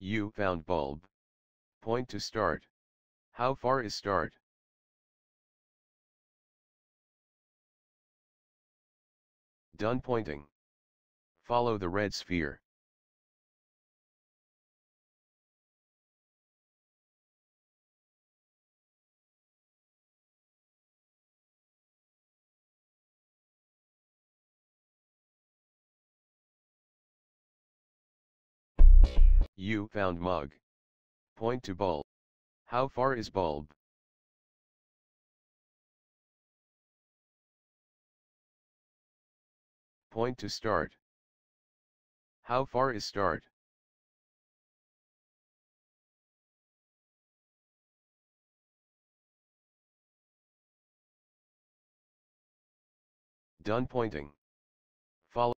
You found bulb. Point to start. How far is start? Done pointing. Follow the red sphere. You found mug. Point to bulb. How far is bulb? Point to start. How far is start? Done pointing. Follow